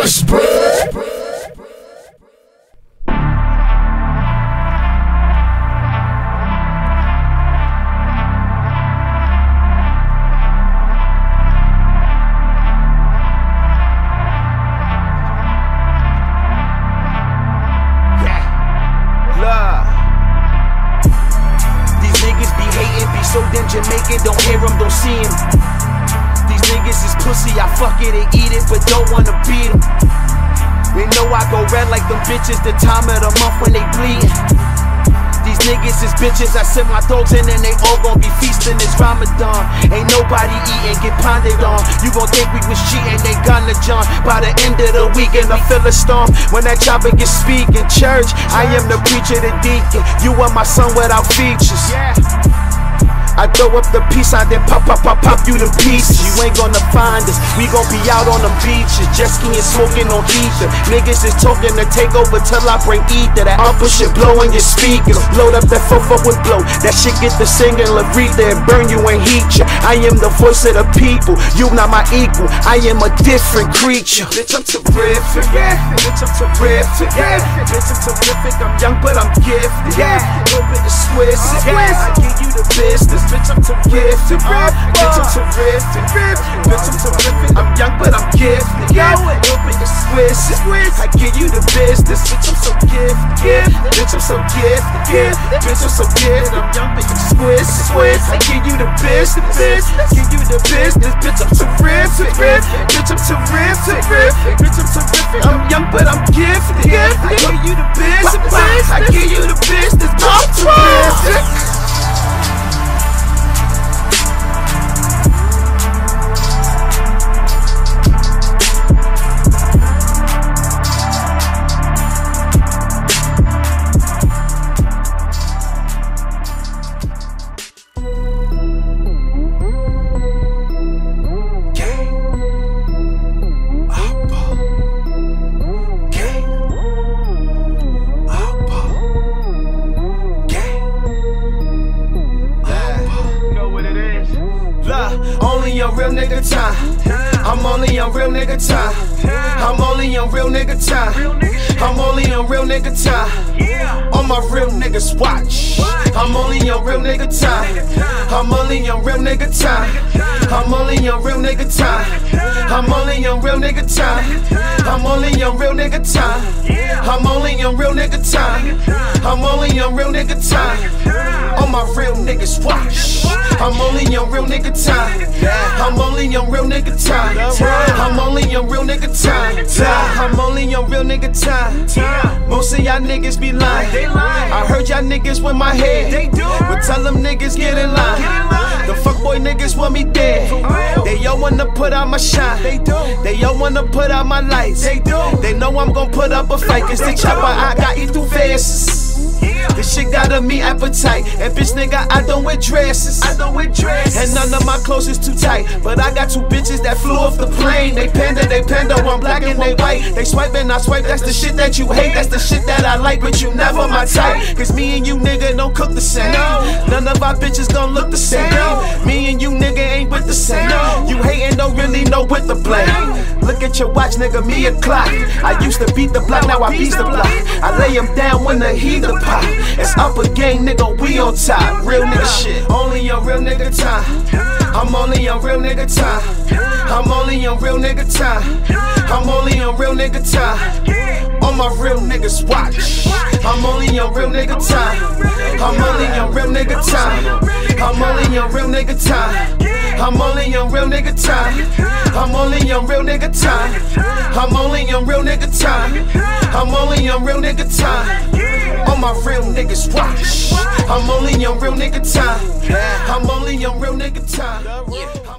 Bust, bruh. So then Jamaican, don't hear him, don't see him. These niggas is pussy, I fuck it and eat it, but don't wanna beat them. They know I go red like them bitches the time of the month when they bleeding. These niggas is bitches, I send my dogs in and they all gon' be feasting this Ramadan. Ain't nobody eating, get pounded on. You gon' think we was cheating, they gonna John. By the end of the weekend, I feel a storm. When that chopper gets speak in church, I am the preacher, the deacon. You are my son without features. I throw up the peace sign, then pop you to pieces. You ain't gonna find us, we gon' be out on them beaches. Jet skiing, smoking on ether. Niggas is talking to take over till I bring ether. That upper shit blowing your speakers. Load up that fofo with blow. That shit get the singing Larita and burn you and heat you. I am the voice of the people, you not my equal. I am a different creature. Bitch, I'm terrific. Bitch, I'm terrific. Bitch, I'm terrific. I'm young, but I'm gifted. Little bit of squiz. I give you the business. Bitch, I'm terrific. Bitch, I'm terrific. Bitch, I'm terrific. I'm young, but I'm gifted. Little bit of squiz. I give you the business. Bitch, I'm so gifted. Bitch, I'm so gifted. Bitch, I'm so gifted. I'm young, but you squiz. I give you the business. Give you the business. Bitch, I'm terrific. Bitch, I'm terrific. Bitch, I'm terrific. I'm young, but I'm gifted. I give you the business. I give you the business. I'm terrific. Only on real nigga time. I'm only on real nigga time. I'm only on real nigga time. I'm only on real nigga time. On my real niggas watch. I'm only on real nigga time. I'm only on real nigga time. I'm only on real nigga time. I'm only on real nigga time. I'm only on real nigga time. I'm only on real nigga time. I'm only on real nigga time. On my real niggas watch. I'm only on real nigga time. I'm only on real nigga time. I'm only on real nigga time. I'm only on real nigga time. Most of y'all niggas be lying. I heard y'all niggas with my head. But tell them niggas get in line. The fuckboy niggas want me dead. They all wanna put out my shine. They all wanna put out my lights. They know I'm gon' put up a fight. Cause the chopper I got eat through faces. This shit got a me appetite. And bitch nigga, I don't wear dresses. And none of my clothes is too tight. But I got two bitches that flew off the plane. They panda, I'm black and they white. They swipe and I swipe, that's the shit that you hate. That's the shit that I like, but you never my type. Cause me and you nigga don't cook the same. None of our bitches gon' look the same. Me and you nigga ain't with the same. You hatin' don't really know what to blame. Look at your watch nigga, me a clock. I used to beat the block, now I beat the block. I lay him down when the heat pop. It's up again, nigga, we on top. Real nigga shit. Only on real nigga time. I'm only on real nigga time. I'm only on real nigga time. I'm only on real nigga time. On my real niggas watch. I'm only on real nigga time. I'm only on real nigga time. I'm only on real nigga time. I'm only on real nigga time. I'm only on real nigga time. I'm only on real nigga time. I'm only on real nigga time. On my real niggas watch. I'm only on real nigga time. I'm only on real nigga time.